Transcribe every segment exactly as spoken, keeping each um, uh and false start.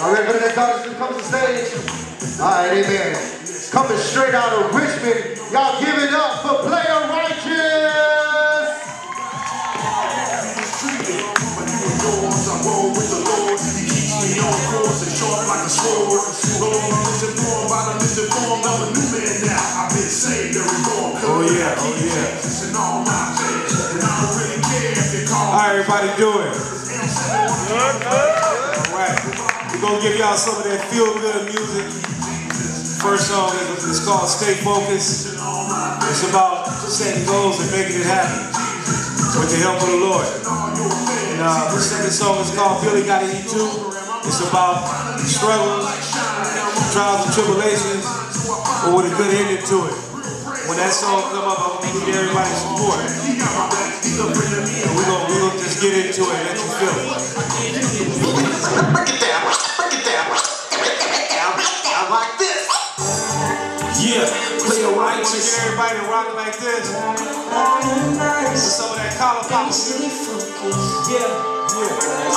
All right, for the daughters to come to the stage. All right, amen. Coming straight out of Richmond, y'all give it up for Player Righteous. Oh yeah, oh yeah. How everybody doing? Good, good. All right, we're gonna give y'all some of that feel-good music. First song is called Stay Focused. It's about setting goals and making it happen with the help of the Lord. And uh, the second song is called Billy Gotta Eat Too. It's about struggles, trials and tribulations, but with a good ending to it. When that song come up, I'm gonna need everybody's support. We're gonna, we gonna just get into it and let you feel it. Break it down, break it down, break it down, break it down like this. Yeah, Player Righteous. Get everybody to rock like this. This is some of that collar pop. Yeah, yeah.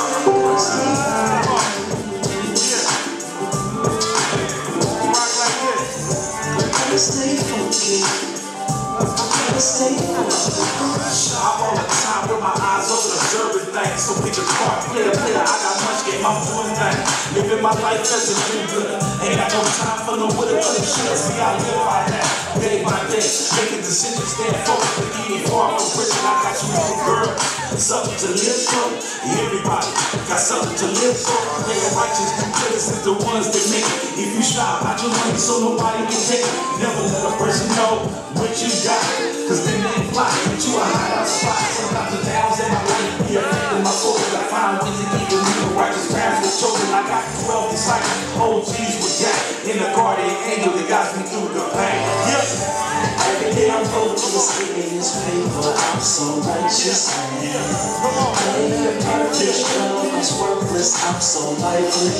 Rock like this. Stay focused. Stay focused. I'm all the time with my eyes open, observing things. So pick a card, player, player. I got much game, I'm doing things. Living my life as a do good. Ain't got no time for no with it, but it should. See, I live by that, day by day. Making decisions, staying focused, but eating far from prison. I got you, little girl. Something to live for. Everybody got something to live for. Player Righteous, the greatest is the ones that make it. If you stop, hide your money so nobody can take it. Never let a person know what you got, cause then they fly. But you a hideout spot. Sometimes the downs in my life be affecting my soul. I find ways to keep it real. Righteous parents were chosen. I got twelve disciples. O Gs with Jack in the guardian angel that got me through the pain. Yes. Every day I'm focused in this paper. I'm so righteous. Player perfect struggles worthless. I'm so lively.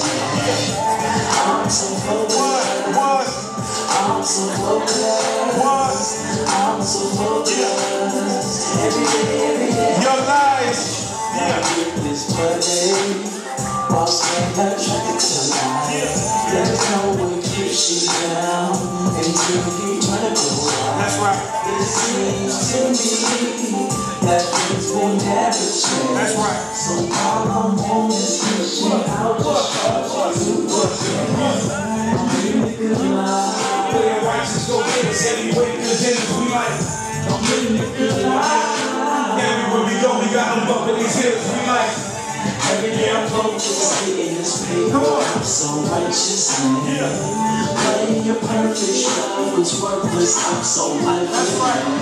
I'm so focused. I'm so focused. I'm so focused. Every day, every day. Your life. I get this money. Boss man, not trying to lie. There's no way to keep you down until you try to go out. That's right. It seems to me that things will never change. That's right. So all I'm on is pushing out the stars to work. I'm really good life. Player Righteous, go get us everywhere, cause then we like, I'm living a good life. Everywhere we go, we got them bumping these hills, we like. Every day I'm focused in this paper. I'm so righteous, man. Yeah. Playing your perfect struggles worthless. I'm so lifeless.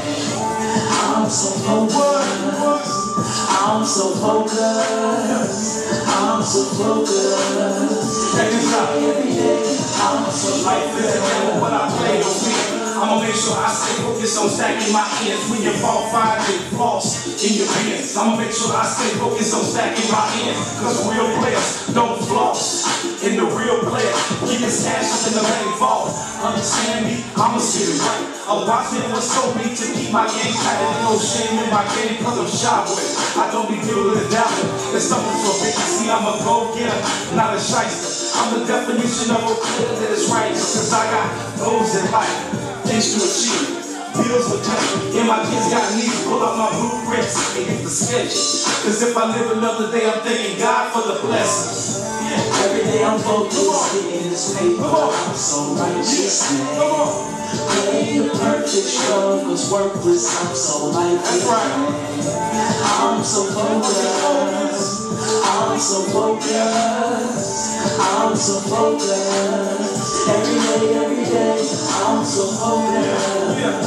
I'm so focused. I'm so focused. I'm so focused. Every day I'm so lifeless. And what I play don't win. I'ma make sure I stay focused on stacking my ends. When you fall five, get floss in your pants. I'ma make sure I stay focused on stacking my ends. Cause real players don't floss. In the real player, keep his cash up in the bank vault. Understand me? I'ma get it right. I'm watching what's so me to keep my game tight. There's no shame in my game cause I'm shy with it. I don't be dealing with doubting. There's something for big. See, I'm a go-getter, not a shyster. I'm the definition of a player that is right. Cause I got goals in life. Things to achieve, bills with tension. Yeah, my kids got needs. Pull out my blueprints and get the sketches. Cause if I live another day, I'm thanking God for the blessings. Yeah. Every day I'm focused in this paper. I'm so righteous, man. Come on. Playing your perfect struggles worthless. I'm so lifeless. That's right. I'm so focused. I'm so focused. I'm so focused. Every day, every day, I'm so focused. Yeah.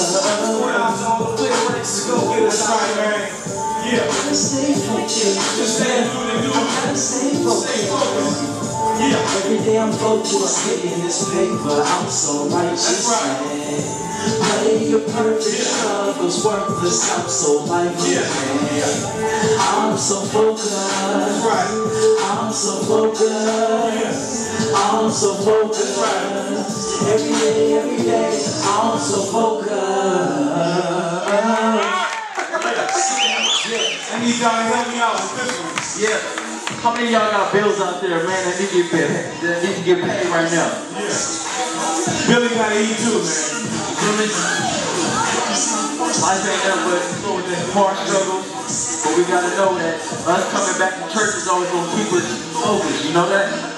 Let's go get us right, man. Yeah. Stay focused. Just stand through the new. Stay focused. Yeah. Every day I'm focused in this paper. I'm so righteous. That's right. Play your perfect struggles worthless. I'm so lifeless. Yeah. I'm so focused. That's right. I'm so focused. I'm so focused. That's right. Every day, every day, I'm so focused. I need y'all to help me out with this one. Yeah. How many of y'all got bills out there, man, that need to get paid, that need to get paid right now? Yeah. Billy gotta eat too, man. Life ain't nothing but so with this hard struggle, but we gotta know that us coming back to church is always gonna keep us focused. You know that?